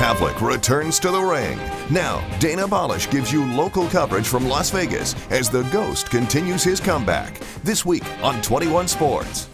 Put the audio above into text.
Pavlik returns to the ring. Now, Dana Balish gives you local coverage from Las Vegas as the Ghost continues his comeback this week on 21 Sports.